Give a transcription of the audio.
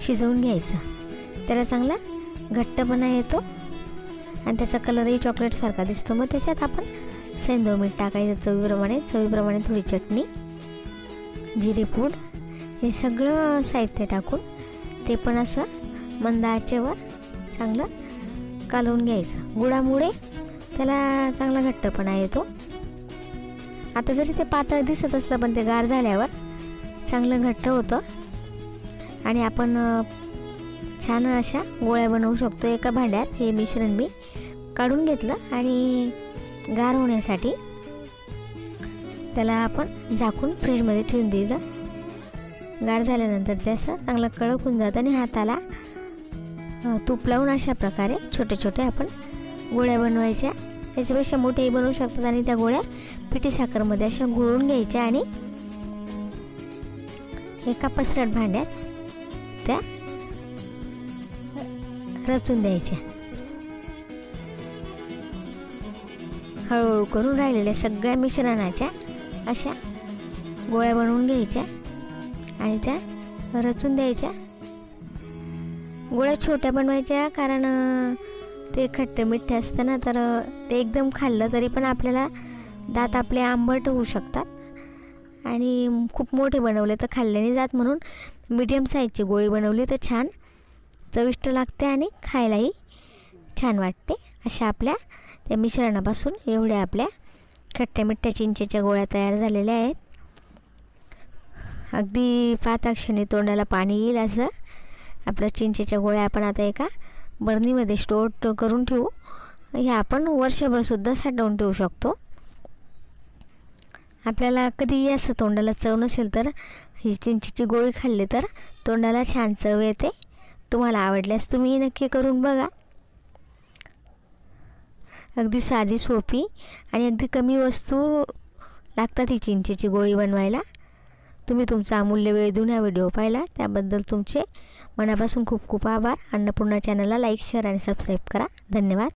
शिजवून घ्यायचं. त्याला चांगला घट्टपणा येतो आणि त्याचा कलरही चॉकलेटसारखा दिसतो. मग त्याच्यात आपण सेंधव मीठ टाकायचं चवीप्रमाणे थोडी चटणी, जिरेपूड, हे सगळं साहित्य टाकून ते पण असं मंद आचेवर चांगलं कालवून घ्यायचं. गुळामुळे त्याला चांगला घट्टपणा येतो. आता जरी ते पातळ दिसत असलं पण ते गार झाल्यावर चांगलं घट्ट होतं आणि आपण छान अशा गोळ्या बनवू शकतो. एका भांड्यात हे मिश्रण मी काढून घेतलं आणि गार होण्यासाठी त्याला आपण झाकून फ्रीजमध्ये ठेवून दिलं. गार झाल्यानंतर ते असं चांगलं कडक होऊन जातं आणि हाताला तूप लावून अशा प्रकारे छोटे छोटे आपण गोळ्या बनवायच्या. त्याच्यापेक्षा मोठेही बनवू शकतात आणि त्या गोळ्या पिठी साखरमध्ये अशा गुळून घ्यायच्या आणि एका पसरट भांड्यात त्या रचून द्यायच्या. हळूहळू करून राहिलेल्या सगळ्या मिश्रणाच्या अशा गोळ्या बनवून घ्यायच्या आणि त्या रचून द्यायच्या. गोळ्या छोट्या बनवायच्या कारण ते खट्टे मिठ्ठे असतं ना, तर ते एकदम खाल्लं तरी पण आपल्याला दात आपले आंबट होऊ शकतात आणि खूप मोठे बनवले तर खाल्ले नाही जात. म्हणून मीडियम साईजची गोळी बनवली तर छान चविष्ट लागते आणि खायलाही छान वाटते. अशा आपल्या त्या मिश्रणापासून एवढ्या आपल्या खट्ट्या मिठ्ठ्या चिंचेच्या गोळ्या तयार झालेल्या आहेत. अगदी पाहताक्षणी तोंडाला पाणी येईल असं आपल्या चिंचेच्या गोळ्या आपण आता एका बरणीमध्ये स्टोर करून ठेवू. ह्या आपण वर्षभरसुद्धा साठवून ठेवू शकतो. आपल्याला कधीही असं तोंडाला चव नसेल तर ही चिंचेची गोळी खाल्ली तर तोंडाला छान चव येते. तुम्हाला आवडल्यास तुम्ही नक्की करून बघा. अगदी साधी, सोपी आणि अगदी कमी वस्तू लागतात ही चिंचेची गोळी बनवायला. तुम्ही तुमचा अमूल्य वेळ देऊन हा व्हिडिओ पाहिला त्याबद्दल तुमचे मनापासून खूप खूप आभार. अन्नपूर्णा चॅनलला लाईक, शेअर आणि सबस्क्राईब करा. धन्यवाद.